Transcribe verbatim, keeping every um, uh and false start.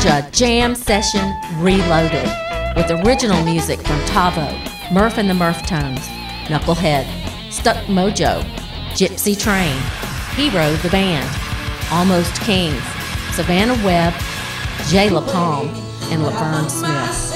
Georgia Jam Session Reloaded with original music from Tavo, Murph and the Murph Tones, Knucklehead, Stuck Mojo, Gypsy Train, Hero the Band, Almost Kings, Savannah Webb, Jay LaPalm, and Laverne Smith.